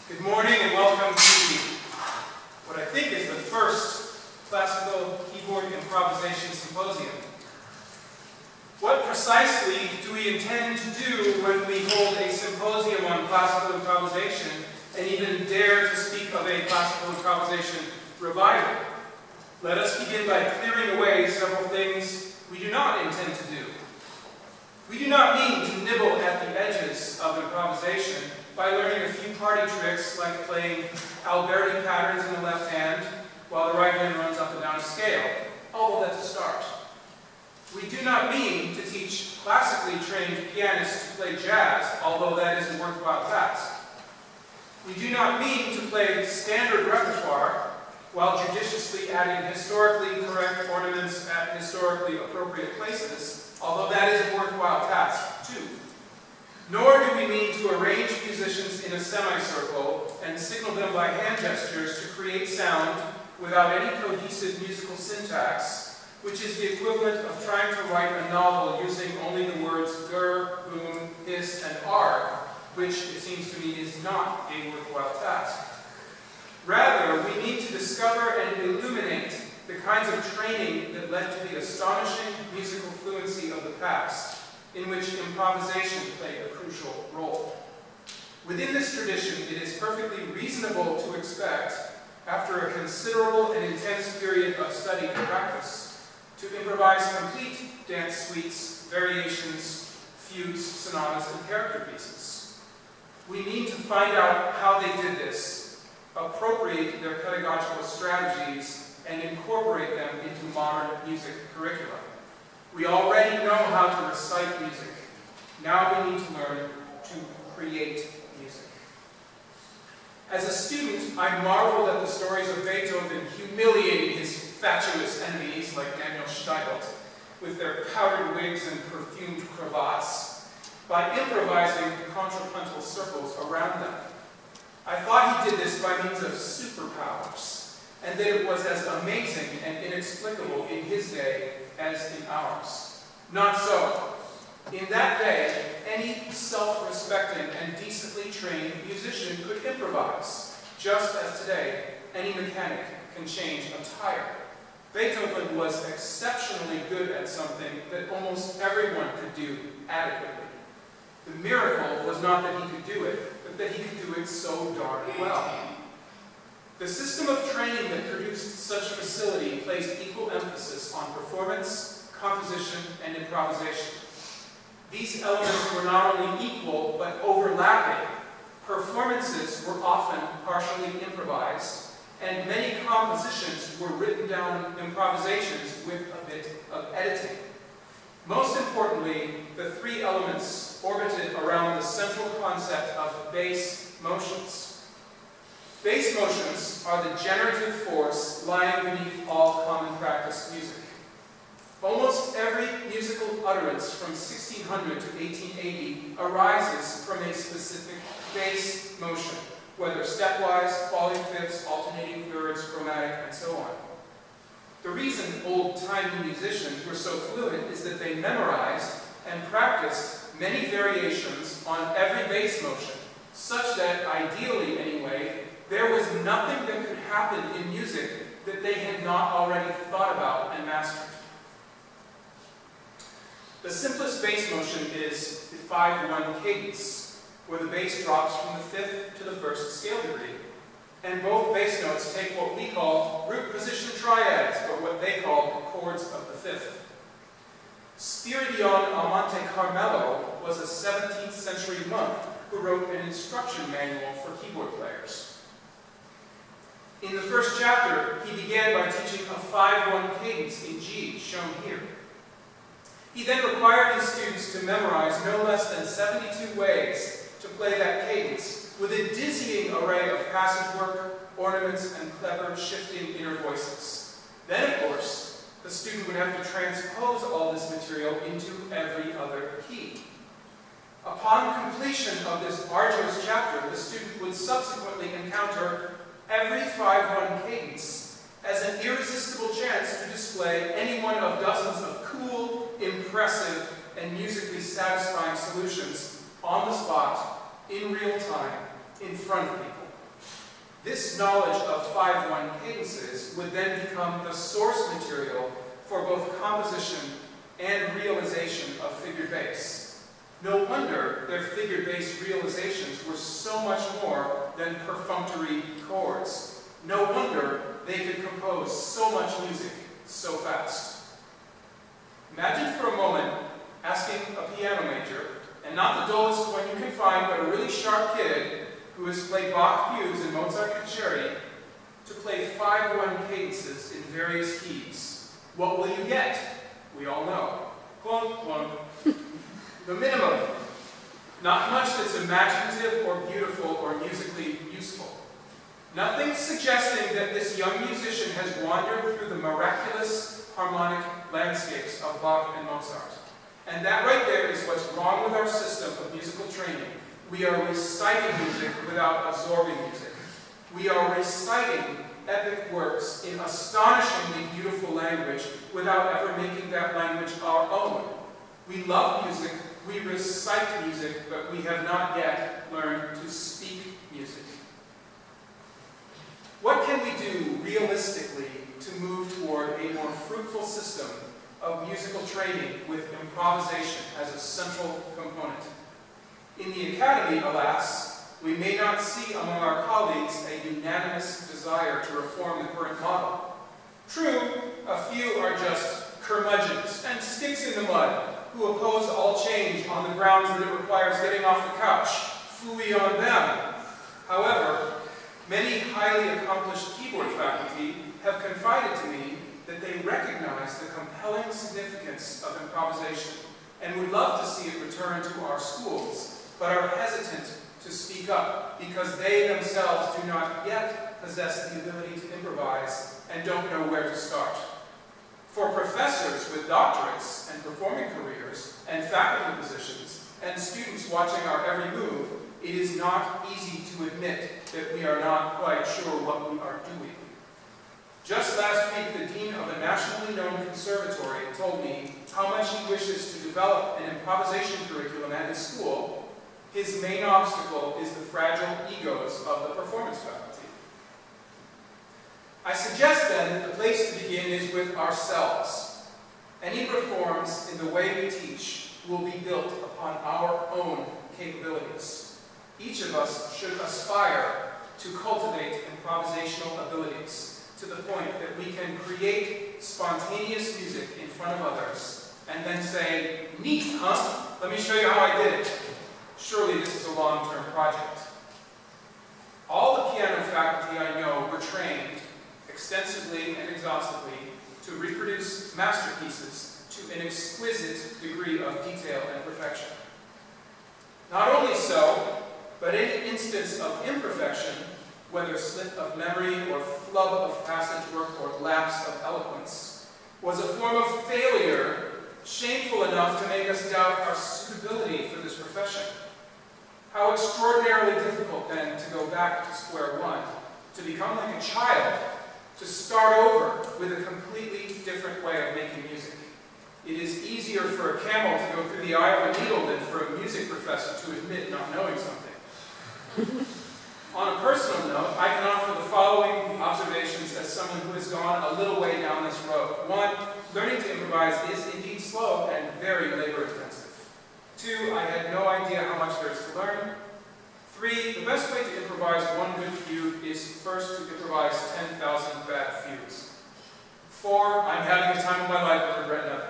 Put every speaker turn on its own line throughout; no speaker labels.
Good morning and welcome to what I think is the first classical keyboard improvisation symposium. What precisely do we intend to do when we hold a symposium on classical improvisation and even dare to speak of a classical improvisation revival? Let us begin by clearing away several things we do not intend to do. We do not mean to nibble at the edges of improvisation by learning a few party tricks like playing Alberti patterns in the left hand while the right hand runs up and down a scale, although that's a start. We do not mean to teach classically trained pianists to play jazz, although that is a worthwhile task. We do not mean to play standard repertoire while judiciously adding historically correct ornaments at historically appropriate places, although that is a worthwhile task too. Nor do we mean to arrange musicians in a semicircle and signal them by hand gestures to create sound without any cohesive musical syntax, which is the equivalent of trying to write a novel using only the words gur, boom, hiss, and arg, which it seems to me is not a worthwhile task. Rather, we need to discover and illuminate the kinds of training that led to the astonishing musical fluency of the past, in which improvisation played a crucial role. Within this tradition, it is perfectly reasonable to expect, after a considerable and intense period of study and practice, to improvise complete dance suites, variations, fugues, sonatas, and character pieces. We need to find out how they did this, appropriate their pedagogical strategies, and incorporate them into modern music curricula. We already know how to recite music. Now we need to learn to create music. As a student, I marveled at the stories of Beethoven humiliating his fatuous enemies like Daniel Steibelt with their powdered wigs and perfumed cravats by improvising contrapuntal circles around them. I thought he did this by means of superpowers, and that it was as amazing and inexplicable in his day as in ours. Not so. In that day, any self-respecting and decently trained musician could improvise, just as today any mechanic can change a tire. Beethoven was exceptionally good at something that almost everyone could do adequately. The miracle was not that he could do it, but that he could do it so darn well. The system of training that produced such facility placed equal emphasis on performance, composition, and improvisation. These elements were not only equal, but overlapping. Performances were often partially improvised, and many compositions were written down improvisations with a bit of editing. Most importantly, the three elements orbited around the central concept of bass motions. Bass motions are the generative force lying beneath all common practice music. Almost every musical utterance from 1600 to 1880 arises from a specific bass motion, whether stepwise, falling fifths, alternating thirds, chromatic, and so on. The reason old-timey musicians were so fluent is that they memorized and practiced many variations on every bass motion, such that, ideally anyway, there was nothing that could happen in music that they had not already thought about and mastered. The simplest bass motion is the 5-1 cadence, where the bass drops from the fifth to the first scale degree, and both bass notes take what we call root position triads, or what they call chords of the fifth. Spiridion Amante Carmelo was a 17th century monk who wrote an instruction manual for keyboard players. In the first chapter, he began by teaching a 5-1 cadence in G, shown here. He then required his students to memorize no less than 72 ways to play that cadence, with a dizzying array of passage work, ornaments, and clever shifting inner voices. Then, of course, the student would have to transpose all this material into every other key. Upon completion of this arduous chapter, the student would subsequently encounter every 5-1 cadence as an irresistible chance to display any one of dozens of cool, impressive, and musically satisfying solutions on the spot, in real time, in front of people. This knowledge of 5/1 cadences would then become the source material for both composition and realization of figured bass. No wonder their figured bass realizations were so much more than perfunctory chords. No wonder they could compose so much music so fast. Imagine for a moment asking a piano major, and not the dullest one you can find, but a really sharp kid who has played Bach fugues and Mozart concerti, to play 5/1 cadences in various keys. What will you get? We all know. Clunk, clunk. The minimum. Not much that's imaginative or beautiful or musically useful. Nothing suggesting that this young musician has wandered through the miraculous harmonic landscapes of Bach and Mozart. And that right there is what's wrong with our system of musical training. We are reciting music without absorbing music. We are reciting epic works in astonishingly beautiful language without ever making that language our own. We love music, we recite music, but we have not yet learned to speak music. What can we do realistically to move toward a more fruitful system of musical training with improvisation as a central component? In the Academy, alas, we may not see among our colleagues a unanimous desire to reform the current model. True, a few are just curmudgeons and sticks in the mud who oppose all change on the grounds that it requires getting off the couch. Phooey on them. However, many highly accomplished keyboard faculty have confided to me that they recognize the compelling significance of improvisation and would love to see it return to our schools, but are hesitant to speak up because they themselves do not yet possess the ability to improvise and don't know where to start. For professors with doctorates and performing careers and faculty positions and students watching our every move, it is not easy to admit that we are not quite sure what we are doing. Just last week, the dean of a nationally known conservatory told me how much he wishes to develop an improvisation curriculum at his school. His main obstacle is the fragile egos of the performance faculty. I suggest then that the place to begin is with ourselves. Any reforms in the way we teach will be built upon our own capabilities. Each of us should aspire to cultivate improvisational abilities to the point that we can create spontaneous music in front of others and then say, "Neat, huh? Let me show you how I did it." Surely this is a long-term project. All the piano faculty I know were trained extensively and exhaustively to reproduce masterpieces to an exquisite degree of detail and perfection. Not only so, but any instance of imperfection, whether slip of memory or flub of passage work or lapse of eloquence, was a form of failure shameful enough to make us doubt our suitability for this profession. How extraordinarily difficult then to go back to square one, to become like a child, to start over with a completely different way of making music. It is easier for a camel to go through the eye of a needle than for a music professor to admit not knowing something. On a personal note, I can offer the following observations as someone who has gone a little way down this road. 1, learning to improvise is indeed slow and very labor-intensive. 2, I had no idea how much there is to learn. 3, the best way to improvise one good fugue is first to improvise 10,000 bad fugues. 4, I'm having the time of my life and regret nothing.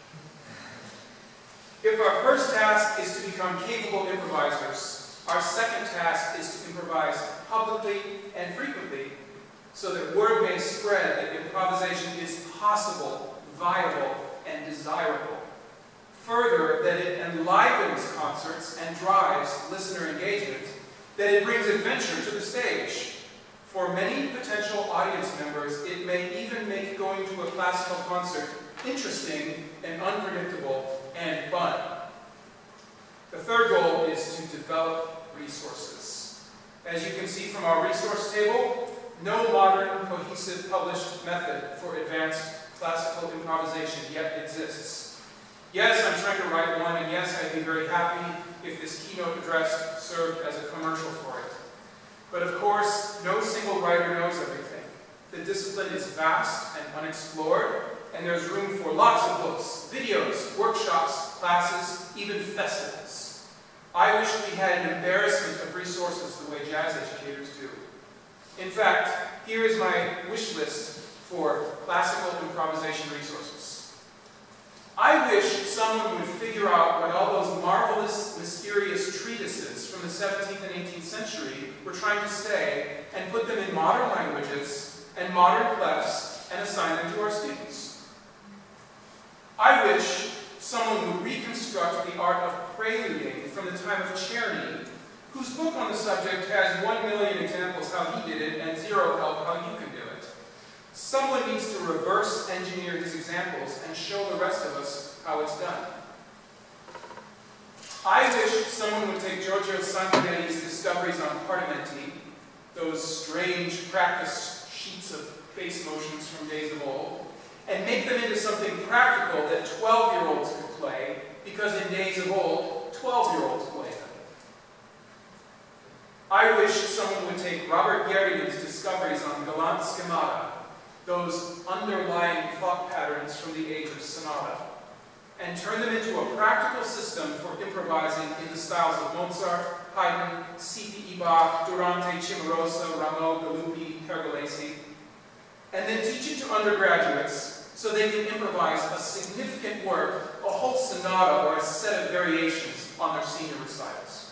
If our first task is to become capable improvisers, our second task is to improvise publicly and frequently so that word may spread that improvisation is possible, viable, and desirable. Further, that it enlivens concerts and drives listener engagement, that it brings adventure to the stage. For many potential audience members, it may even make going to a classical concert interesting and unpredictable and fun. The third goal is to develop resources. As you can see from our resource table, no modern, cohesive, published method for advanced classical improvisation yet exists. Yes, I'm trying to write one, and yes, I'd be very happy if this keynote address served as a commercial for it. But of course, no single single writer knows everything. The discipline is vast and unexplored, and there's room for lots of books, videos, workshops, classes, even festivals. I wish we had an embarrassment of resources the way jazz educators do. In fact, here is my wish list for classical improvisation resources. I wish someone would figure out what all those marvelous, mysterious treatises from the 17th and 18th century were trying to say and put them in modern languages and modern clefs and assign them to our students. I wish someone would reconstruct the art of preluding from the time of Czerny, whose book on the subject has 1 million examples how he did it and 0 help how you can do it. Someone needs to reverse engineer his examples and show the rest of us how it's done. I wish someone would take Giorgio Sanguinetti's discoveries on Partimenti, those strange practice sheets of bass motions from days of old, and make them into something practical that 12-year-olds could play, because in days of old, 12-year-olds played them. I wish someone would take Robert Garrigan's discoveries on galant schemata, those underlying thought patterns from the age of sonata, and turn them into a practical system for improvising in the styles of Mozart, Haydn, C.P.E. Bach, Durante, Cimarosa, Rameau, Galuppi, Pergolesi, and then teach it to undergraduates so they can improvise a significant work, a whole sonata or a set of variations on their senior recitals.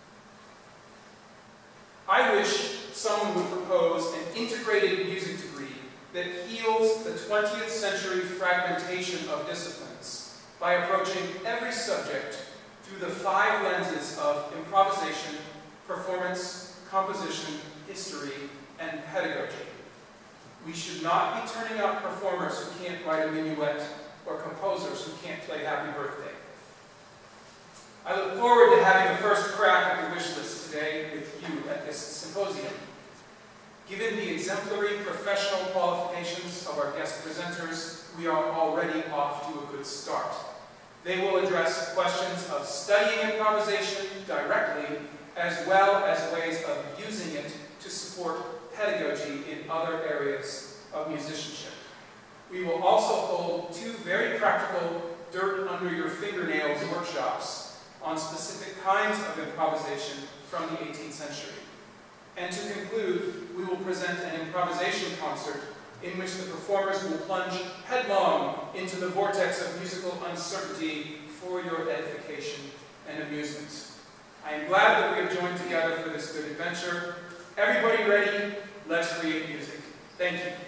I wish someone would propose an integrated music degree that heals the 20th century fragmentation of disciplines by approaching every subject through the 5 lenses of improvisation, performance, composition, history, and pedagogy. We should not be turning out performers who can't write a minuet or composers who can't play Happy Birthday. I look forward to having the first crack at the wish list today with you at this symposium. Given the exemplary professional qualifications of our guest presenters, we are already off to a good start. They will address questions of studying improvisation directly, as well as ways of using it to support pedagogy in other areas of musicianship. We will also hold 2 very practical dirt under your fingernails workshops on specific kinds of improvisation from the 18th century. And to conclude, we will present an improvisation concert in which the performers will plunge headlong into the vortex of musical uncertainty for your edification and amusement. I am glad that we have joined together for this good adventure. Everybody ready? Let's create music. Thank you.